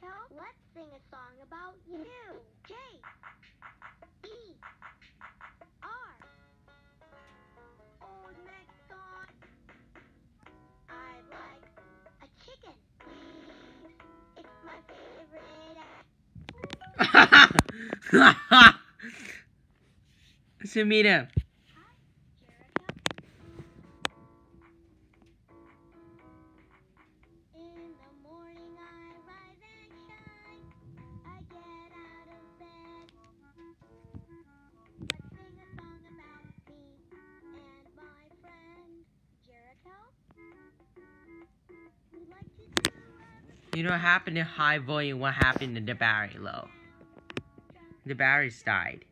Jericho, let's sing a song about you. J E R. Oh, next song. I like a chicken. It's my favorite. Samira. In the morning I rise and shine. I get out of bed. Let's sing a song about me and my friend Jericho. We like to do You know what happened to high volume? What happened to the battery low? The batteries died.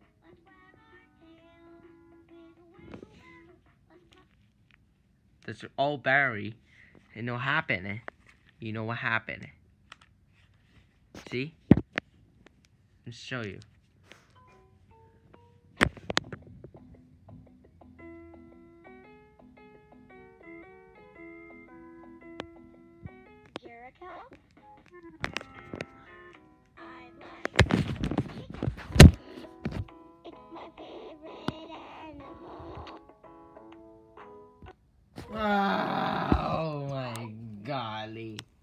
That's all battery. And what happened? You know what happened? See? Let's show you. Jericho. I like chicken. It's my favorite animal. Oh my golly.